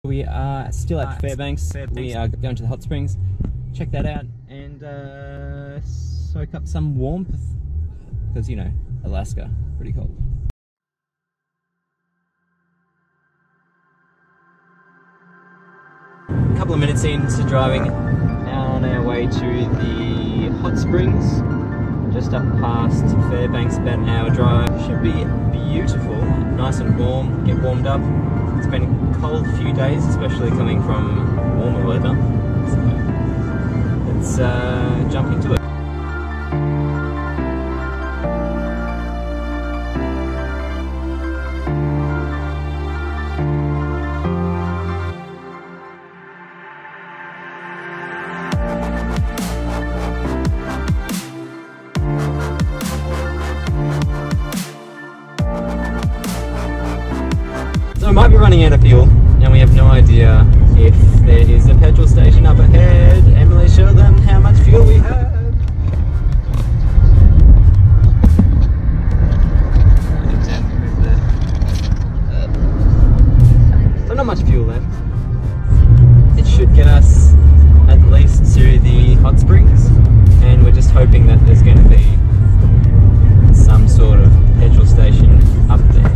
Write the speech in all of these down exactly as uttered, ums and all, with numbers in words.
We are still at Fairbanks. We are going to the Hotsprings. Check that out and uh, soak up some warmth because, you know, Alaska, pretty cold. A couple of minutes into driving, on our way to the Hotsprings, just up past Fairbanks, about an hour drive. Should be beautiful, nice and warm, get warmed up. It's been a cold few days, especially coming from warmer weather. So let's uh, jump into it. So we might be running out of fuel, and we have no idea if there is a petrol station up ahead. Emily, show them how much fuel we have. So not much fuel left. It should get us at least to the Hotsprings, and we're just hoping that there's going to be some sort of petrol station up there.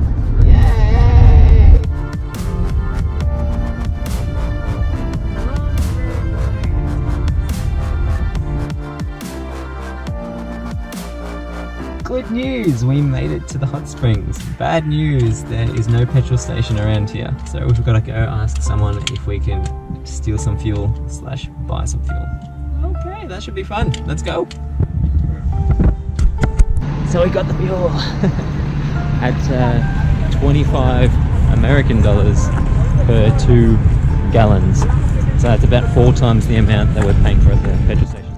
Good news, we made it to the Hotsprings. Bad news, there is no petrol station around here. So we've got to go ask someone if we can steal some fuel slash buy some fuel. Okay, that should be fun. Let's go. So we got the fuel at uh, twenty-five American dollars per two gallons. So that's about four times the amount that we're paying for at the petrol station.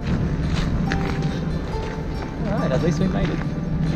Alright, at least we made it.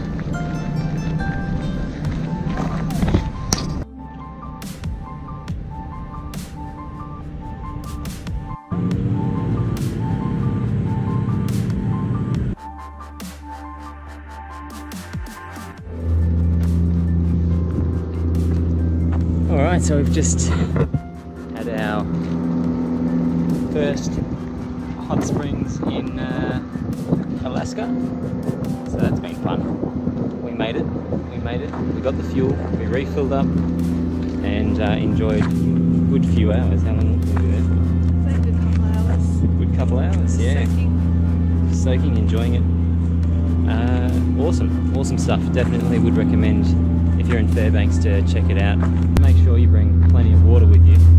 Alright, so we've just had our first hot springs in uh, Alaska, so that's been fun. We made it, we made it, we got the fuel, we refilled up and uh, enjoyed a good few hours. How long were we there? Like a couple hours. Good couple hours, yeah. Soaking. Soaking, enjoying it. Uh, awesome, awesome stuff. Definitely would recommend if you're in Fairbanks to check it out. Make sure you bring plenty of water with you.